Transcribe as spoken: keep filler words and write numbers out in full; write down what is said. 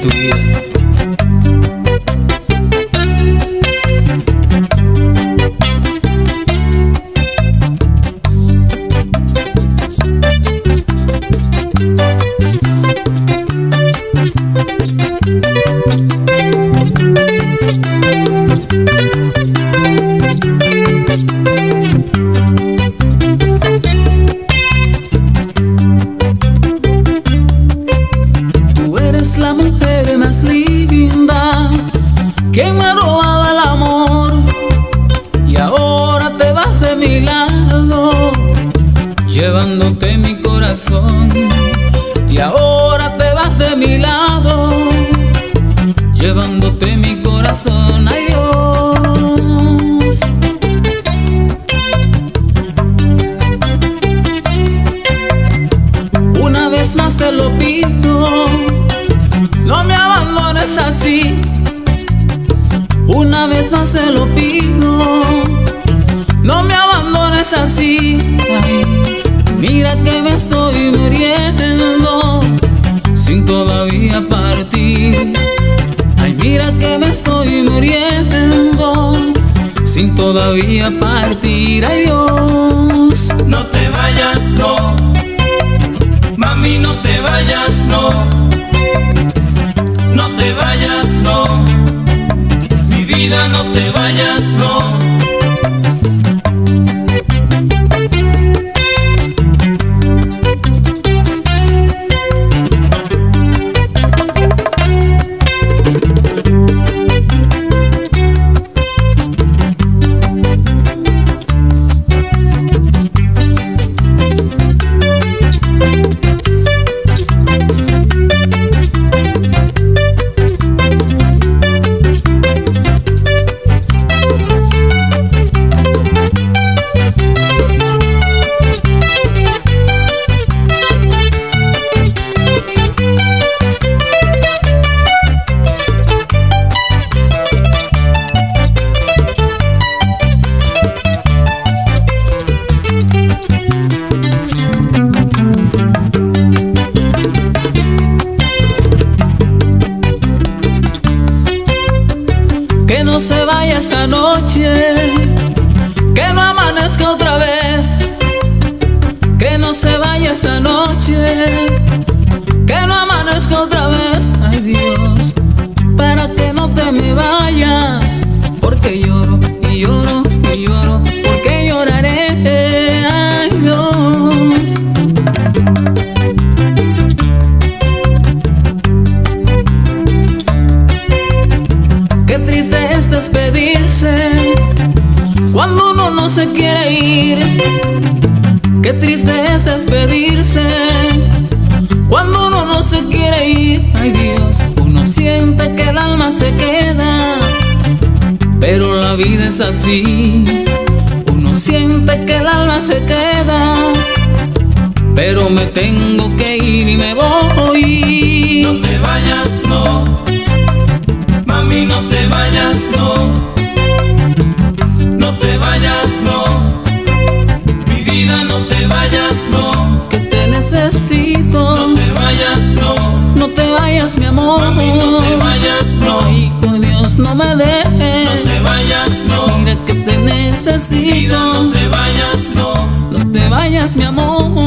tu vida. La mujer más linda que me ha robado el amor, y ahora te vas de mi lado, llevándote mi corazón. Y ahora te vas de mi lado, llevándote mi corazón. Ay, Dios. Una vez más te lo pido, no me abandones así. Una vez más te lo pido, no me abandones así. Ay, mira que me estoy muriendo sin todavía partir. Ay, mira que me estoy muriendo sin todavía partir. Ay, Dios. No te vayas, no. Mami, no te vayas, no. No te vayas, no. Mi vida, no te vayas, no. Que no se vaya esta noche, que no amanezca otra vez. Que no se vaya esta noche, que no amanezca otra vez. Ay, Dios, para que no te me vayas, porque lloro y lloro y lloro, porque lloraré. Ay, Dios. Qué triste es despedirse cuando uno no se quiere ir. Qué triste es despedirse cuando uno no se quiere ir. Ay, Dios, uno siente que el alma se queda, pero la vida es así. Uno siente que el alma se queda, pero me tengo que ir y me voy. No te vayas, no. Mami, no te vayas, no. No te vayas, no. Mi vida, no te vayas, no. Que te necesito. No te vayas, no. No te vayas, mi amor. Mami, no te vayas, no. Ay, por Dios, no me dejes. No te vayas, no. Mira que te necesito. Vida, no te vayas, no. No te vayas, mi amor.